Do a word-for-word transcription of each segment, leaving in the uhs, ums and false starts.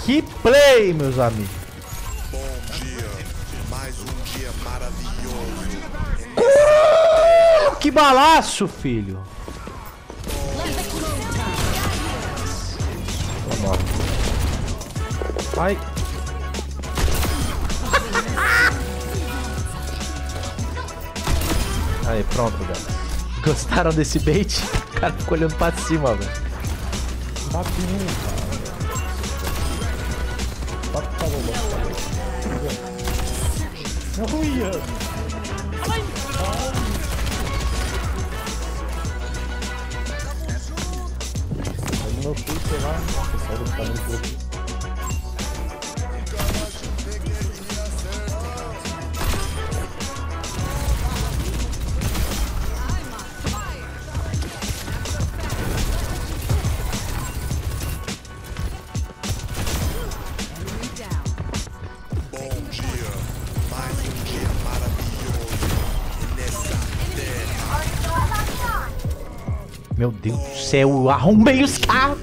Que play, meus amigos. Bom dia, mais um dia maravilhoso. Uh, que balaço, filho. Vamos. Ai. Aí, pronto, galera. Gostaram desse bait? O cara ficou olhando pra cima, velho. Bate um, cara. Bate pra lá, não ia. No meu Twitter lá, o pessoal do canal do Meu Deus do céu, eu arrumei os caras!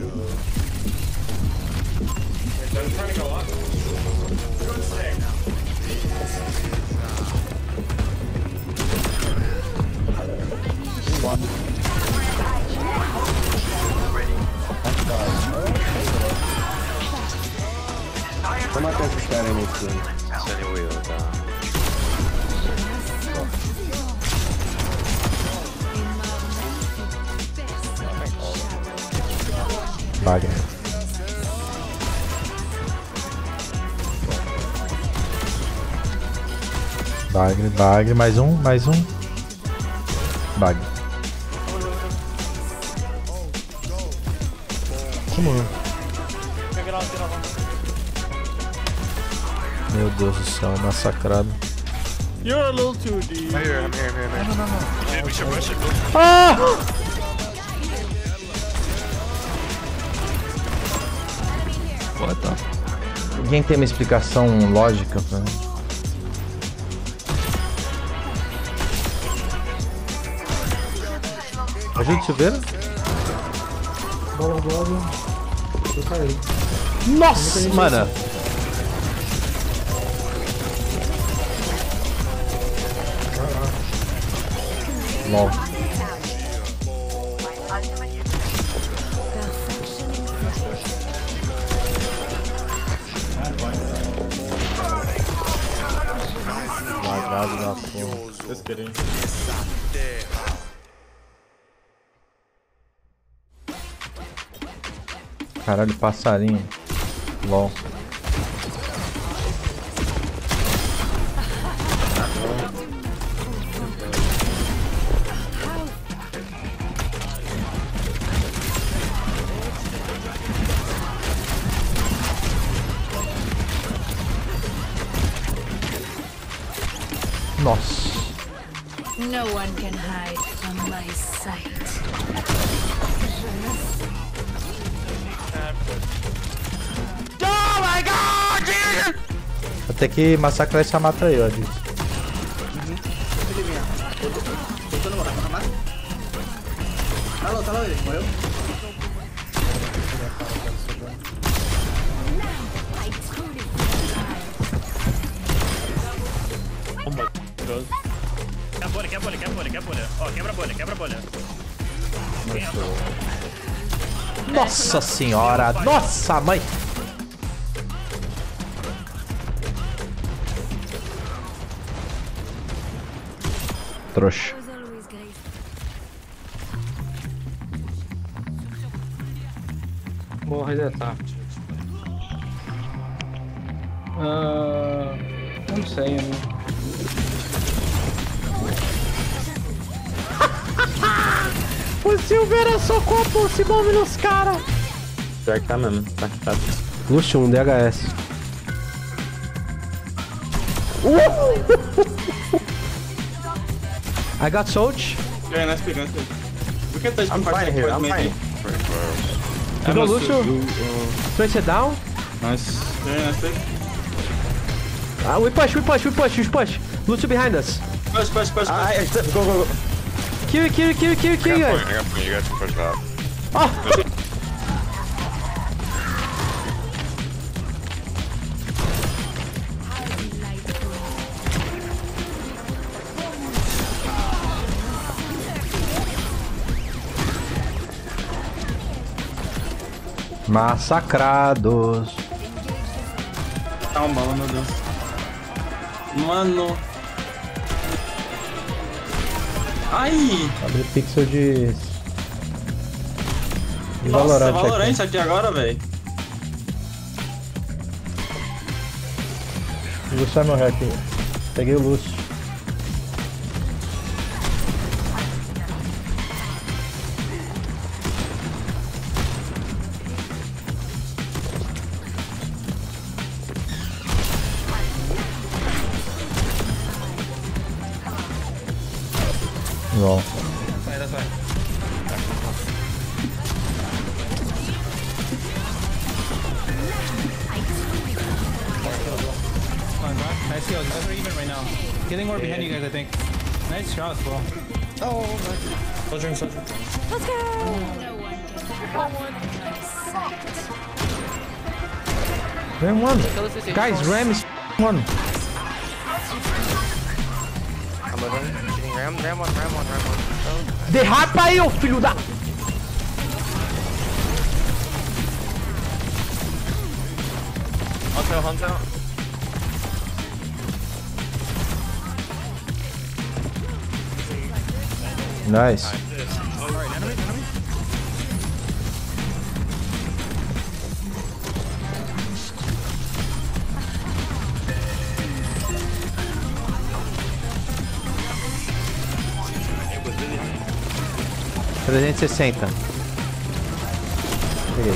Vou matar esses caras aí nesse filme. Sunny Wheel, tá? Bagre. Bagre, bagre, mais um, mais um. Bagre. Como? Meu Deus do céu, massacrado. You're a little too deep. I'm here, I'm here, I'm here, I'm here. No, no, no. Dude, we should rush it. Ah! Alguém tem uma explicação lógica pra mim? Ajuda o chuveiro? Bola, bola. Eu caí. Nossa, mano! LOL. Lagado da porra. Just kidding. Caralho, passarinho. LOL. Nossa. No one can hide from my sight. Oh my God! Vou ter que massacrar essa mata aí, ó. Halo, halo, morreu? Quebra a bolha, quebra a bolha, quebra a bolha, quebra a bolha. Ó, quebra a bolha, quebra a bolha. Nossa senhora! Nossa mãe! Trouxa. Vou resetar. Ah, não sei, né? O Silveira socou por se move nos caras. Pior que tá mesmo, tá, tá. Luxo, um D H S. I got sold. Yeah, nice pick, nice pick. We can touch I'm fine here, I'm fine. You go, Luxo. Trace it down. Nice. Yeah, nice pick. Ah, we push, we push, we push, we push. Luxo behind us. Push, push, push, push. Ah, go, go, go. Kill, kill, kill, kill, kill, I got guys. point, I got point, you guys can push that. Oh! Massacrados. Calma, meu Deus. Mano. Ai! Abre pixel de... de Nossa, Valorant, Valorant aqui. aqui agora, velho. O Lúcio vai morrer aqui. Peguei o Lúcio. Bom. Nice kills. You guys are even right now. Killing more behind you guys, I think. Nice shots, bro. Let's go. No one can hide from my sight. Ram one. Guys, Ram is one. I'm moving. Shooting ram, ram one, ram one, ram one. Oh. Derrapa aí, ô filho da... Hunter, hunter. Nice. trezentos e sessenta. Peguei.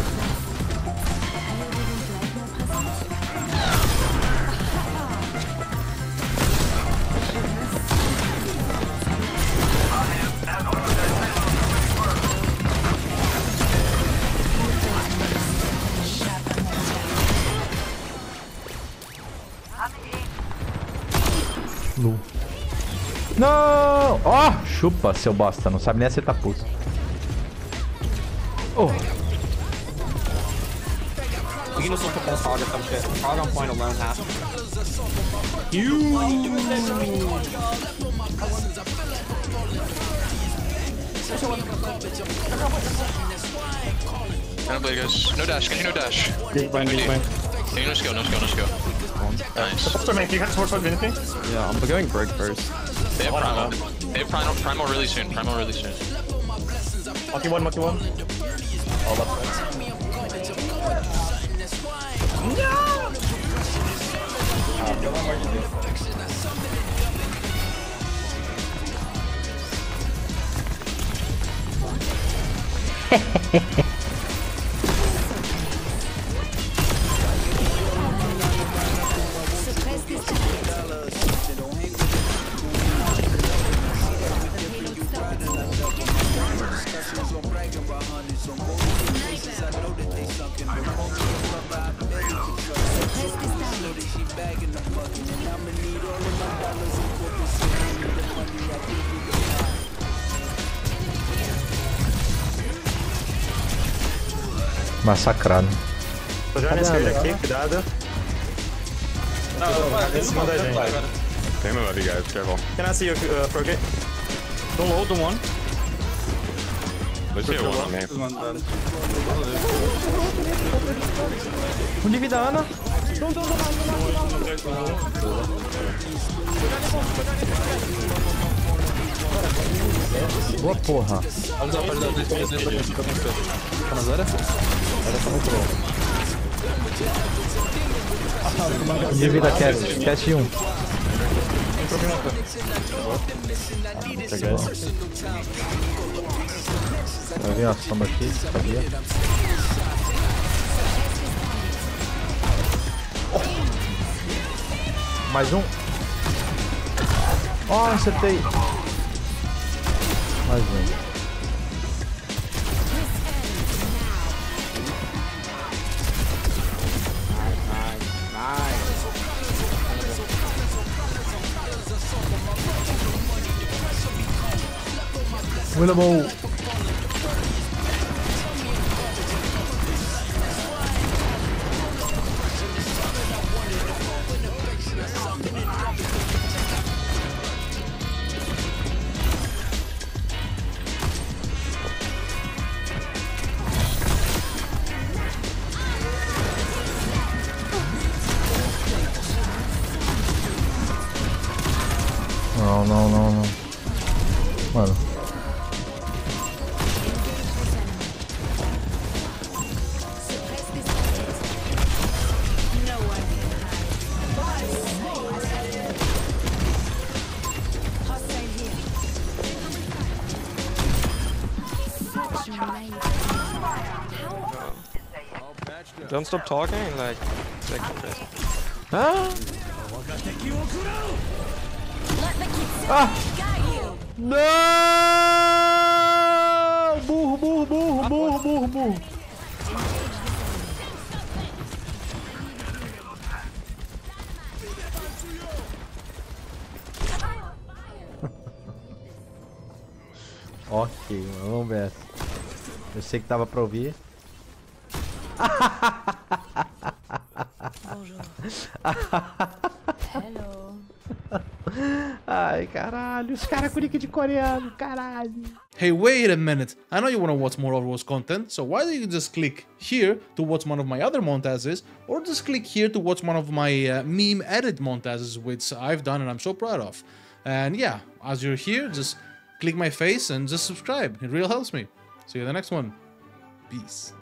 Lu. Não! Ó, oh, chupa, seu bosta. Não sabe nem acertar pulso. Oh. You can just look at this hog or some shit. Hog on point alone half. Kind of blade, guys. No dash, can you no dash? Big blind, big blind. Can you no skill, no skill, no skill. Nice. Support man, can you have support for anything? Yeah, I'm going break first. They have primal. They have primal, primal really soon. Primal really soon. Monkey one, monkey one. All left side. Massacrado. Tô jogando esse cara aqui, cuidado. Não, vai, Em cima da gente. Tem meu ali, guys. Careful. Can I see you, uh, Frogate? Don't load the one. Let's see one on me. Um de vida, Ana. Boa porra. Um de vida, Cast. Cast um. Vai vir uma sombra aqui, sabia? Oh. Mais um. Oh, acertei. Mais um. Winnable. Don't stop talking, like, like ah! Não! Burro, burro, burro, burro, burro, burro. Ok, mano, vamos ver essa. Eu sei que tava pra ouvir. Hello. Ai, caralho, os caras com nick de coreano, caralho. Hey, wait a minute. I know you want to watch more Overwatch content, so why don't you just click here to watch one of my other montages, or just click here to watch one of my uh, meme edit montages, which I've done and I'm so proud of. And yeah, as you're here, just click my face and just subscribe. It really helps me. See you in the next one. Peace.